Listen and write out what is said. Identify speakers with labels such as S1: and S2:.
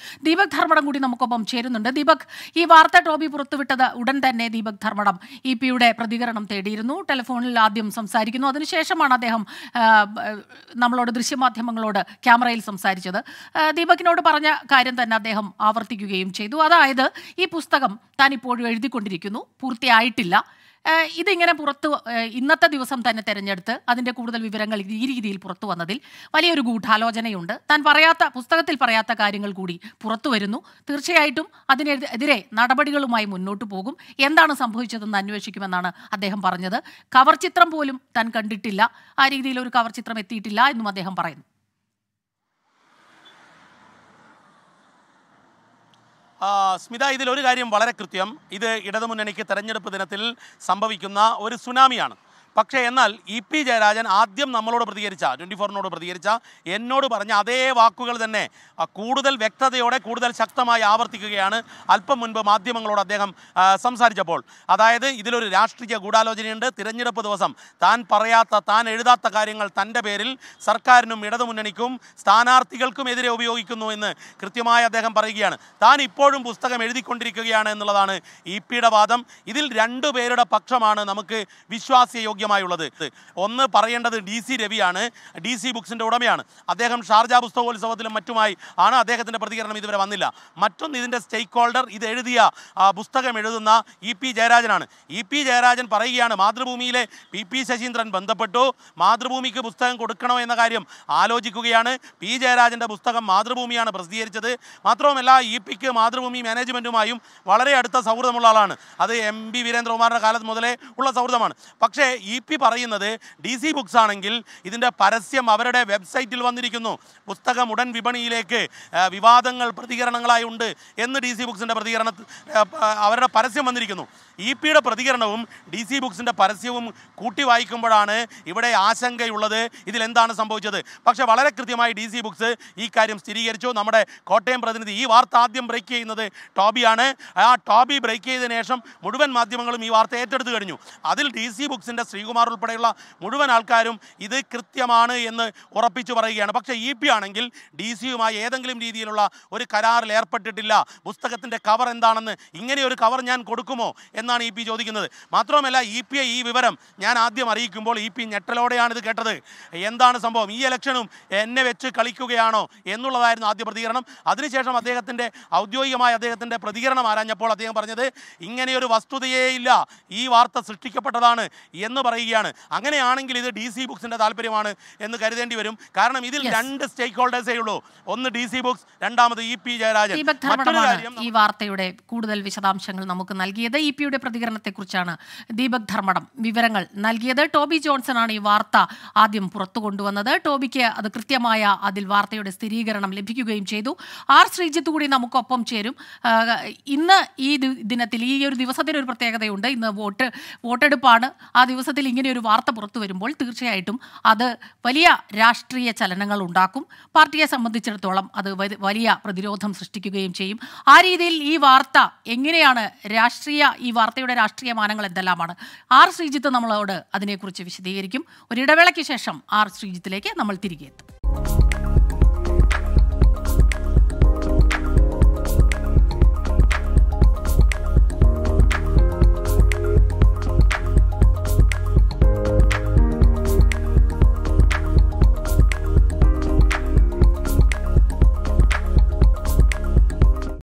S1: ദീപക് ധർമ്മടം കൂടി നമുക്കൊപ്പം ചേരുന്നുണ്ട്. ദീപക്, ഈ വാർത്ത ടോബി പുറത്തുവിട്ടത് ഉടൻ തന്നെ ദീപക് ധർമ്മടം EP-യുടെ പ്രതികരണം തേടിയിരുന്നു. ടെലിഫോണിൽ ആദ്യം സംസാരിക്കുന്നു, അതിനുശേഷമാണ് അദ്ദേഹം നമ്മളോട് ദൃശ്യമാധ്യമങ്ങളോട് ക്യാമറയിൽ സംസാരിച്ചത്. ദീപകിനോട് പറഞ്ഞ കാര്യം തന്നെ അദ്ദേഹം ആവർത്തിക്കുകയും ചെയ്തു. അതായത്, ഈ പുസ്തകം താൻ ഇപ്പോഴും എഴുതിക്കൊണ്ടിരിക്കുന്നു, പൂർത്തിയായിട്ടില്ല. ഇതിങ്ങനെ ഇന്നത്തെ ദിവസം തന്നെ തെരഞ്ഞെടുത്ത് അതിൻ്റെ കൂടുതൽ വിവരങ്ങൾ ഈ രീതിയിൽ പുറത്തു വന്നതിൽ വലിയൊരു ഗൂഢാലോചനയുണ്ട്. താൻ പുസ്തകത്തിൽ പറയാത്ത കാര്യങ്ങൾ കൂടി പുറത്തു വരുന്നു. തീർച്ചയായിട്ടും അതിനെതിരെ നടപടികളുമായി മുന്നോട്ട് പോകും. എന്താണ് സംഭവിച്ചതെന്ന് അന്വേഷിക്കുമെന്നാണ് അദ്ദേഹം പറഞ്ഞത്. കവർ ചിത്രം പോലും താൻ കണ്ടിട്ടില്ല, ആ രീതിയിൽ ഒരു കവർ ചിത്രം എത്തിയിട്ടില്ല എന്നും അദ്ദേഹം പറയുന്നു.
S2: സ്മിത, ഇതിലൊരു കാര്യം വളരെ കൃത്യം. ഇത് ഇടതുമുന്നണിക്ക് തെരഞ്ഞെടുപ്പ് ദിനത്തിൽ സംഭവിക്കുന്ന ഒരു സുനാമിയാണ്. പക്ഷേ എന്നാൽ EP ജയരാജൻ ആദ്യം നമ്മളോട് പ്രതികരിച്ച 24-നോട് പ്രതികരിച്ച എന്നോട് പറഞ്ഞ അതേ വാക്കുകൾ തന്നെ കൂടുതൽ വ്യക്തതയോടെ കൂടുതൽ ശക്തമായി ആവർത്തിക്കുകയാണ് അല്പം മുൻപ് മാധ്യമങ്ങളോട് അദ്ദേഹം സംസാരിച്ചപ്പോൾ. അതായത്, ഇതിലൊരു രാഷ്ട്രീയ ഗൂഢാലോചനയുണ്ട്. തിരഞ്ഞെടുപ്പ് ദിവസം താൻ പറയാത്ത, താൻ എഴുതാത്ത കാര്യങ്ങൾ തൻ്റെ പേരിൽ സർക്കാരിനും ഇടതുമുന്നണിക്കും സ്ഥാനാർത്ഥികൾക്കുമെതിരെ ഉപയോഗിക്കുന്നു എന്ന് കൃത്യമായി അദ്ദേഹം പറയുകയാണ്. താൻ ഇപ്പോഴും പുസ്തകം എഴുതിക്കൊണ്ടിരിക്കുകയാണ് എന്നുള്ളതാണ് EP-യുടെ വാദം. ഇതിൽ രണ്ടുപേരുടെ പക്ഷമാണ് നമുക്ക് വിശ്വാസയോഗ്യമായുള്ളത്. ഒന്ന് പറയേണ്ടത് DC രവിയാണ്, DC ബുക്സിൻ്റെ ഉടമയാണ്. അദ്ദേഹം ഷാർജ പുസ്തകോത്സവത്തിലും മറ്റുമായി ആണ്. അദ്ദേഹത്തിൻ്റെ പ്രതികരണം ഇതുവരെ വന്നില്ല. മറ്റൊന്ന്, ഇതിൻ്റെ സ്റ്റേക്ക് ഹോൾഡർ, ഇത് എഴുതിയ പുസ്തകം എഴുതുന്ന EP ജയരാജനാണ്. EP ജയരാജൻ പറയുകയാണ്, മാതൃഭൂമിയിലെ PP ശശീന്ദ്രൻ ബന്ധപ്പെട്ടു, മാതൃഭൂമിക്ക് പുസ്തകം കൊടുക്കണോ എന്ന കാര്യം ആലോചിക്കുകയാണ്. P ജയരാജൻ്റെ പുസ്തകം മാതൃഭൂമിയാണ് പ്രസിദ്ധീകരിച്ചത്. മാത്രവുമല്ല, EP-ക്ക് മാതൃഭൂമി മാനേജ്മെൻറ്റുമായും വളരെ അടുത്ത സൗഹൃദമുള്ള ആളാണ്. അത് MB വീരേന്ദ്രകുമാറിൻ്റെ കാലത്ത് മുതലേ ഉള്ള സൗഹൃദമാണ്. പക്ഷേ EP പറയുന്നത് DC ബുക്സ് ആണെങ്കിൽ ഇതിൻ്റെ പരസ്യം അവരുടെ വെബ്സൈറ്റിൽ വന്നിരിക്കുന്നു. പുസ്തകം ഉടൻ വിപണിയിലേക്ക് വിവാദങ്ങൾ പ്രതികരണങ്ങളായി ഉണ്ട് എന്ന് DC ബുക്സിൻ്റെ അവരുടെ പരസ്യം വന്നിരിക്കുന്നു. EP-യുടെ പ്രതികരണവും DC ബുക്സിൻ്റെ പരസ്യവും കൂട്ടി വായിക്കുമ്പോഴാണ് ഇവിടെ ആശങ്കയുള്ളത്, ഇതിലെന്താണ് സംഭവിച്ചത്. പക്ഷേ വളരെ കൃത്യമായി DC ബുക്സ് ഈ കാര്യം സ്ഥിരീകരിച്ചു. നമ്മുടെ കോട്ടയം പ്രതിനിധി ഈ വാർത്ത ആദ്യം ബ്രേക്ക് ചെയ്യുന്നത് ടോബിയാണ്. ആ ടോബി ബ്രേക്ക് ചെയ്തതിനു ശേഷം മുഴുവൻ മാധ്യമങ്ങളും ഈ വാർത്ത ഏറ്റെടുത്ത് കഴിഞ്ഞു. അതിൽ DC ബുക്സിൻ്റെ ശ്രീകുമാർ ഉൾപ്പെടെയുള്ള മുഴുവൻ ആൾക്കാരും ഇത് കൃത്യമാണ് എന്ന് ഉറപ്പിച്ചു പറയുകയാണ്. പക്ഷേ EP ആണെങ്കിൽ DC-യുമായി ഏതെങ്കിലും രീതിയിലുള്ള ഒരു കരാറിൽ ഏർപ്പെട്ടിട്ടില്ല. പുസ്തകത്തിൻ്റെ കവർ എന്താണെന്ന്, ഇങ്ങനെയൊരു കവർ ഞാൻ കൊടുക്കുമോ എന്നാണ് EP ചോദിക്കുന്നത്. മാത്രവുമല്ല, EP-യെ ഈ വിവരം ഞാൻ ആദ്യം അറിയിക്കുമ്പോൾ EP ഞെട്ടലോടെയാണ് ഇത് കേട്ടത്. എന്താണ് സംഭവം, ഈ ഇലക്ഷനും എന്നെ വെച്ച് കളിക്കുകയാണോ എന്നുള്ളതായിരുന്നു ആദ്യ പ്രതികരണം. അതിനുശേഷം ഔദ്യോഗികമായ അദ്ദേഹത്തിൻ്റെ പ്രതികരണം ആരാഞ്ഞപ്പോൾ അദ്ദേഹം പറഞ്ഞത്, ഇങ്ങനെയൊരു വസ്തുതയേ ഇല്ല, ഈ വാർത്ത സൃഷ്ടിക്കപ്പെട്ടതാണ് എന്ന് പറയുകയാണ്. അങ്ങനെയാണെങ്കിൽ ഇത് DC ബുക്സിൻ്റെ താല്പര്യമാണ് എന്ന് കരുതേണ്ടി വരും. കാരണം ഇതിൽ രണ്ട് സ്റ്റേക്ക് ഹോൾഡേഴ്സേ ഉള്ളൂ. ഒന്ന് DC ബുക്സ്, രണ്ടാമത് EP ജയരാജൻ.
S1: ഈ വാർത്തയുടെ കൂടുതൽ വിശദാംശങ്ങൾ നമുക്ക് നൽകിയത്. EP-യുടെ പ്രതികരണത്തെക്കുറിച്ചാണ് ദീപക് ധർമ്മടം വിവരങ്ങൾ നൽകിയത്. ടോബി ജോൺസൺ ആണ് ഈ വാർത്ത ആദ്യം പുറത്തു കൊണ്ടുവന്നത്. ടോബിക്ക് അത് കൃത്യമായ അതിൽ വാർത്തയുടെ സ്ഥിരീകരണം ലഭിക്കുകയും ചെയ്തു. R ശ്രീജിത്ത് കൂടി നമുക്കൊപ്പം ചേരും. ഇന്ന് ഈ ദിനത്തിൽ, ഈ ഒരു ദിവസത്തിന് ഒരു പ്രത്യേകതയുണ്ട്. ഇന്ന് വോട്ടെടുപ്പാണ്. ആ ദിവസത്തിൽ ഇങ്ങനെ ഒരു വാർത്ത പുറത്തു വരുമ്പോൾ തീർച്ചയായിട്ടും അത് വലിയ രാഷ്ട്രീയ ചലനങ്ങൾ ഉണ്ടാക്കും. പാർട്ടിയെ സംബന്ധിച്ചിടത്തോളം അത് വലിയ പ്രതിരോധം സൃഷ്ടിക്കുകയും ചെയ്യും. ആ രീതിയിൽ ഈ വാർത്ത എങ്ങനെയാണ് ഈ വാർത്തയുടെ രാഷ്ട്രീയ മാനങ്ങൾ എന്തെല്ലാമാണ്? R ശ്രീജിത്ത് നമ്മളോട് അതിനെക്കുറിച്ച് വിശദീകരിക്കും. ഒരിടവേളയ്ക്ക് ശേഷം R ശ്രീജിത്തിലേക്ക് നമ്മൾ തിരികെ എത്തും.